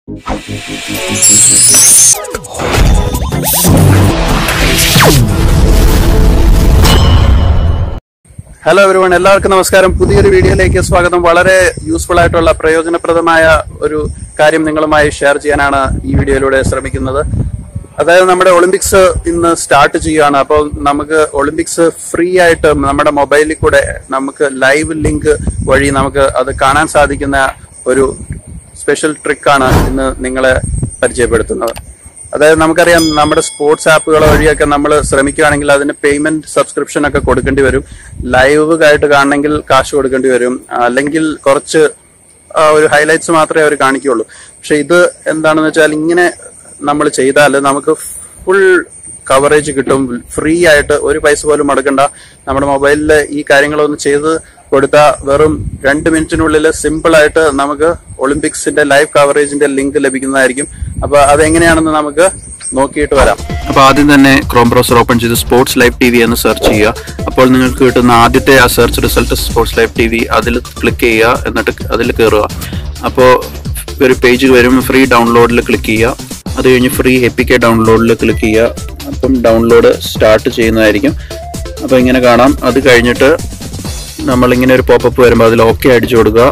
Hello everyone, എല്ലാവർക്കും നമസ്കാരം. പുതിയൊരു വീഡിയോയിലേക്ക് സ്വാഗതം. വളരെ യൂസ്ഫുൾ ആയിട്ടുള്ള പ്രയോജനപ്രദമായ ഒരു കാര്യം നിങ്ങളുമായി ഷെയർ ചെയ്യാനാണ് ഈ വീഡിയോയിലൂടെ ശ്രമിക്കുന്നത്. അതായത് നമ്മുടെ ഒളിമ്പിക്സ് ഇന്ന് സ്റ്റാർട്ട് ചെയ്യുകയാണ്. അപ്പോൾ നമുക്ക് ഒളിമ്പിക്സ് ഫ്രീ ആയിട്ട് നമ്മുടെ മൊബൈലിൽ കൂടെ നമുക്ക് ലൈവ് ലിങ്ക് വഴി നമുക്ക് അത് കാണാൻ സാധിക്കുന്ന ഒരു സ്പെഷ്യൽ ട്രിക്കാണ് ഇന്ന് നിങ്ങളെ പരിചയപ്പെടുത്തുന്നത്. അതായത് നമുക്കറിയാം, നമ്മുടെ സ്പോർട്സ് ആപ്പുകൾ വഴിയൊക്കെ നമ്മൾ ശ്രമിക്കുകയാണെങ്കിൽ അതിന് പേയ്മെന്റ് സബ്സ്ക്രിപ്ഷൻ ഒക്കെ കൊടുക്കേണ്ടി വരും. ലൈവ് ആയിട്ട് കാണണമെങ്കിൽ കാശ് കൊടുക്കേണ്ടി വരും, അല്ലെങ്കിൽ കുറച്ച് ഒരു ഹൈലൈറ്റ്സ് മാത്രമേ അവർ കാണിക്കുകയുള്ളൂ. പക്ഷെ ഇത് എന്താണെന്ന് വെച്ചാൽ, ഇങ്ങനെ നമ്മൾ ചെയ്താൽ നമുക്ക് ഫുൾ കവറേജ് കിട്ടും. ഫ്രീ ആയിട്ട് ഒരു പൈസ പോലും മുടക്കണ്ട. നമ്മുടെ മൊബൈലിൽ ഈ കാര്യങ്ങളൊന്ന് ചെയ്ത് കൊടുത്താൽ വെറും 2 മിനിറ്റിനുള്ളിൽ സിമ്പിൾ ആയിട്ട് നമുക്ക് ഒളിമ്പിക്സിന്റെ ലൈവ് കവറേജിന്റെ ലിങ്ക് ലഭിക്കുന്നതായിരിക്കും. അപ്പൊ അതെങ്ങനെയാണെന്ന് നമുക്ക് നോക്കിയിട്ട് വരാം. അപ്പോൾ ആദ്യം തന്നെ ക്രോം ബ്രൗസർ ഓപ്പൺ ചെയ്ത് സ്പോർട്സ് ലൈവ് ടി വി എന്ന് സെർച്ച് ചെയ്യുക. അപ്പോൾ നിങ്ങൾക്ക് കിട്ടുന്ന ആദ്യത്തെ ആ search result sports live T V, അതിൽ ക്ലിക്ക് ചെയ്യുക. എന്നിട്ട് അതിൽ കയറുക. അപ്പോൾ ഒരു പേജ് വരും. ഫ്രീ ഡൗൺലോഡിൽ ക്ലിക്ക് ചെയ്യുക. അത് കഴിഞ്ഞ് ഫ്രീ APK ഡൗൺലോഡിൽ ക്ലിക്ക് ചെയ്യുക. അപ്പം ഡൗൺലോഡ് സ്റ്റാർട്ട് ചെയ്യുന്നതായിരിക്കും. അപ്പോൾ ഇങ്ങനെ കാണാം. അത് കഴിഞ്ഞിട്ട് നമ്മളിങ്ങനെ ഒരു പോപ്പപ്പ് വരുമ്പോൾ അതിൽ ഓക്കെ അടിച്ചു കൊടുക്കുക.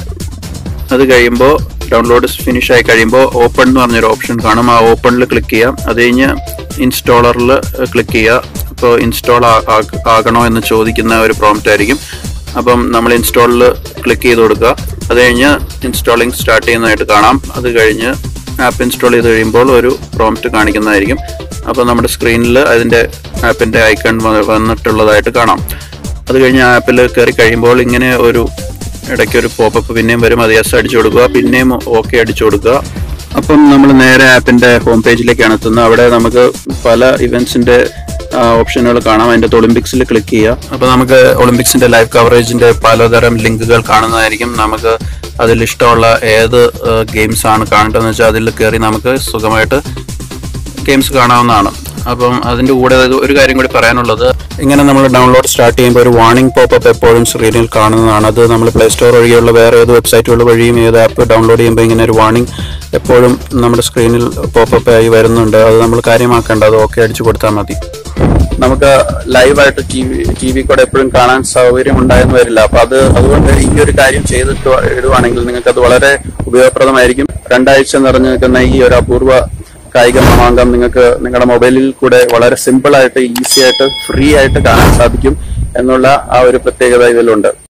അത് കഴിയുമ്പോൾ ഡൗൺലോഡ് ഫിനിഷ് ആയി കഴിയുമ്പോൾ ഓപ്പൺ എന്ന് പറഞ്ഞൊരു ഓപ്ഷൻ കാണും. ആ ഓപ്പണിൽ ക്ലിക്ക് ചെയ്യാം. അത് കഴിഞ്ഞ് ഇൻസ്റ്റാളറിൽ ക്ലിക്ക് ചെയ്യുക. അപ്പോൾ ഇൻസ്റ്റാൾ ആകണോ എന്ന് ചോദിക്കുന്ന ഒരു പ്രോംപ്റ്റ് ആയിരിക്കും. അപ്പം നമ്മൾ ഇൻസ്റ്റാളിൽ ക്ലിക്ക് ചെയ്ത് കൊടുക്കുക. അത് കഴിഞ്ഞ് ഇൻസ്റ്റാളിങ് സ്റ്റാർട്ട് ചെയ്യുന്നതായിട്ട് കാണാം. അത് കഴിഞ്ഞ് ആപ്പ് ഇൻസ്റ്റാൾ ചെയ്ത് കഴിയുമ്പോൾ ഒരു പ്രോംപ്റ്റ് കാണിക്കുന്നതായിരിക്കും. അപ്പോൾ നമ്മുടെ സ്ക്രീനിൽ അതിൻ്റെ ആപ്പിൻ്റെ ഐക്കൺ വന്നിട്ടുള്ളതായിട്ട് കാണാം. അത് കഴിഞ്ഞ് ആപ്പിൽ കയറി കഴിയുമ്പോൾ ഇങ്ങനെ ഒരു ഇടയ്ക്കൊരു പോപ്പപ്പ് പിന്നെയും വരും. അത് യെസ് അടിച്ചു കൊടുക്കുക. പിന്നെയും ഓക്കെ അടിച്ചു കൊടുക്കുക. അപ്പം നമ്മൾ നേരെ ആപ്പിൻ്റെ ഹോം പേജിലേക്കാണ് എത്തുന്നത്. അവിടെ നമുക്ക് പല ഇവൻറ്റ്സിൻ്റെ ഓപ്ഷനുകൾ കാണാം. അതിൻ്റെ ഒളിമ്പിക്സിൽ ക്ലിക്ക് ചെയ്യുക. അപ്പോൾ നമുക്ക് ഒളിമ്പിക്സിൻ്റെ ലൈവ് കവറേജിൻ്റെ പലതരം ലിങ്കുകൾ കാണുന്നതായിരിക്കും. നമുക്ക് അതിൽ ഇഷ്ടമുള്ള ഏത് ഗെയിംസ് ആണ് കാണേണ്ടതെന്ന് വെച്ചാൽ അതിൽ കയറി നമുക്ക് സുഖമായിട്ട് ഗെയിംസ് കാണാവുന്നതാണ്. അപ്പം അതിൻ്റെ കൂടെ ഒരു കാര്യം കൂടി പറയാനുള്ളത്, ഇങ്ങനെ നമ്മൾ ഡൗൺലോഡ് സ്റ്റാർട്ട് ചെയ്യുമ്പോൾ ഒരു വാർണിംഗ് പോപ്പപ്പ് എപ്പോഴും സ്ക്രീനിൽ കാണുന്നതാണ്. അത് നമ്മൾ പ്ലേ സ്റ്റോർ വഴിയുള്ള വേറെ ഏത് വെബ്സൈറ്റുകൾ വഴിയും ഏത് ആപ്പ് ഡൗൺലോഡ് ചെയ്യുമ്പോൾ ഇങ്ങനെ ഒരു വാർണിംഗ് എപ്പോഴും നമ്മുടെ സ്ക്രീനിൽ പോപ്പപ്പ് ആയി വരുന്നുണ്ട്. അത് നമ്മൾ കാര്യമാക്കേണ്ട. അത് ഓക്കെ അടിച്ചു കൊടുത്താൽ മതി. നമുക്ക് ലൈവായിട്ട് ടി വി കൂടെ എപ്പോഴും കാണാൻ സൗകര്യം ഉണ്ടായെന്ന് വരില്ല. അപ്പൊ അതുകൊണ്ട് ഈ ഒരു കാര്യം ചെയ്തിട്ട് ഇടുവാണെങ്കിൽ നിങ്ങൾക്ക് അത് വളരെ ഉപയോഗപ്രദമായിരിക്കും. 2 ആഴ്ച നിറഞ്ഞു നിൽക്കുന്ന ഈ ഒരു അപൂർവ കായിക മാമാങ്കം നിങ്ങൾക്ക് നിങ്ങളുടെ മൊബൈലിൽ കൂടെ വളരെ സിമ്പിൾ ആയിട്ട്, ഈസി ആയിട്ട്, ഫ്രീ ആയിട്ട് കാണാൻ സാധിക്കും എന്നുള്ള ആ ഒരു പ്രത്യേകത ഇതിലുണ്ട്.